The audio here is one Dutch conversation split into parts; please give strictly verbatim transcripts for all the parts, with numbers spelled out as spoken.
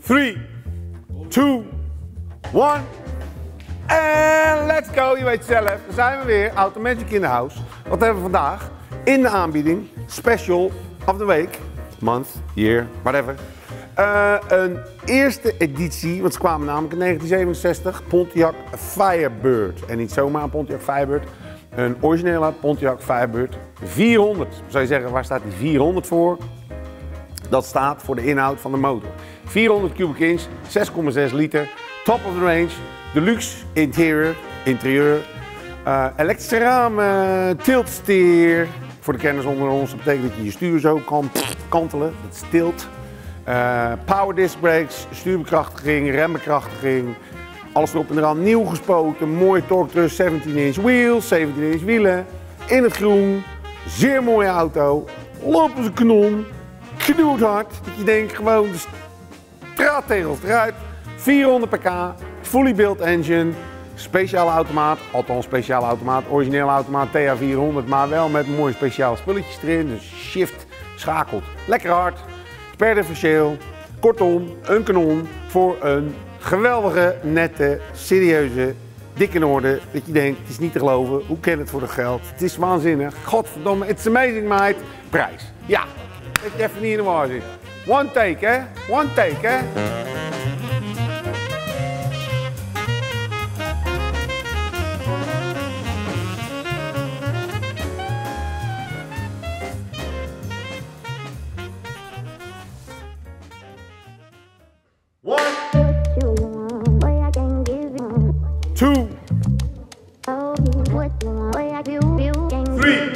three, two, one. En let's go, je weet zelf. Daar zijn we weer, Automagic in the house. Wat hebben we vandaag? In de aanbieding, special of the week, month, year, whatever. Uh, een eerste editie, want ze kwamen namelijk in negentien zevenenzestig, Pontiac Firebird. En niet zomaar een Pontiac Firebird, een originele Pontiac Firebird vierhonderd. Zou je zeggen, waar staat die vierhonderd voor? Dat staat voor de inhoud van de motor. vierhonderd cubic inch, zes komma zes liter, top of the range, deluxe interieur, interieur, uh, elektrische ramen, tiltsteer. Voor de kenners onder ons, dat betekent dat je je stuur zo kan kantelen, dat is tilt. Uh, power disc brakes, stuurbekrachtiging, rembekrachtiging, alles erop en eraan, nieuw gespoten, mooie torque truss, zeventien inch wheels, zeventien inch wielen, in het groen, zeer mooie auto, loopt als een kanon, knoethard, dat je denkt gewoon de straattegels eruit, vierhonderd pk, fully built engine, speciale automaat, althans speciale automaat, originele automaat T A vierhonderd, maar wel met mooie speciale spulletjes erin, dus shift, schakelt, lekker hard. Per differentieel, kortom, een kanon voor een geweldige, nette, serieuze, dikke in orde. Dat je denkt, het is niet te geloven, hoe ken het voor de geld? Het is waanzinnig, godverdomme, it's amazing mate. Prijs, ja, dat je even niet in de war zit. One take hè, one take hè. Two, three,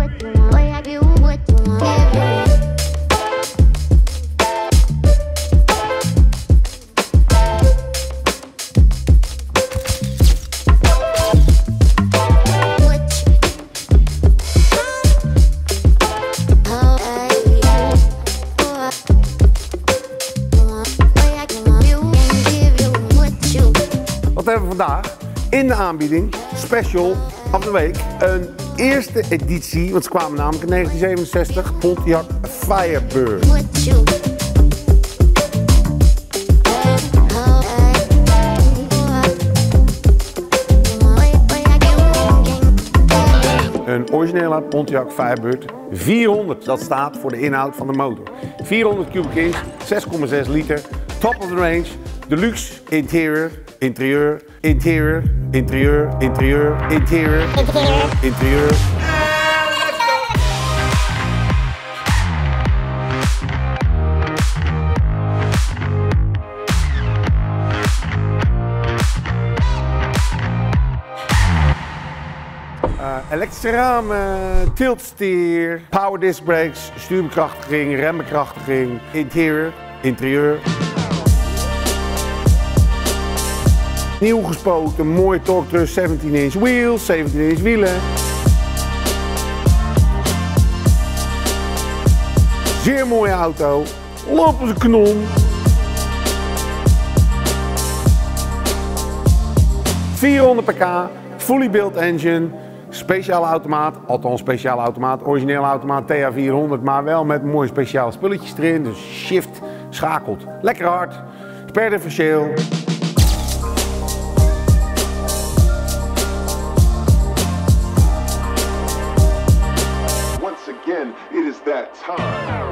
wat hebben we vandaag? In de aanbieding, special of the week, een eerste editie, want ze kwamen namelijk in negentien zevenenzestig, Pontiac Firebird. Een originele Pontiac Firebird vierhonderd, dat staat voor de inhoud van de motor. vierhonderd cubic inch, zes komma zes liter, top of the range, deluxe interieur, interieur, interieur, interieur, interieur, interieur, interieur, interieur. Uh, elektrische ramen, tiltsteer, power disc brakes, stuurbekrachtiging, rembekrachtiging, interieur, interieur. Nieuw gespoten, mooie torque truss, zeventien inch wheels, zeventien inch wielen. Zeer mooie auto, loopt als een kanon. vierhonderd pk, fully built engine, speciale automaat, althans speciale automaat, originele automaat T A vierhonderd, maar wel met mooie speciale spulletjes erin, dus shift, schakelt, lekker hard, per differentieel. Again, it is that time.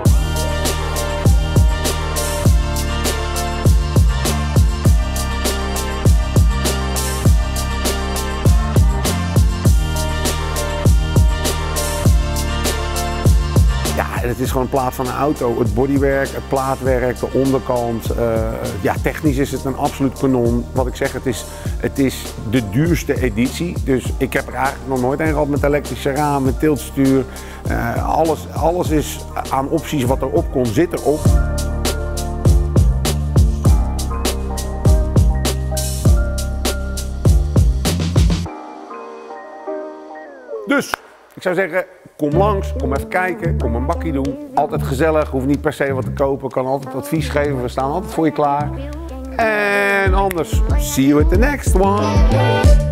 Ja, en het is gewoon een plaat van een auto. Het bodywerk, het plaatwerk, de onderkant. Uh, ja, technisch is het een absoluut kanon. Wat ik zeg, het is, het is de duurste editie. Dus ik heb er eigenlijk nog nooit een gehad met elektrische ramen, tiltstuur. Uh, alles, alles is aan opties wat erop kon, zit erop. Dus, ik zou zeggen, kom langs, kom even kijken, kom een bakkie doen. Altijd gezellig, hoef niet per se wat te kopen, kan altijd advies geven, we staan altijd voor je klaar. En anders, see you at the next one.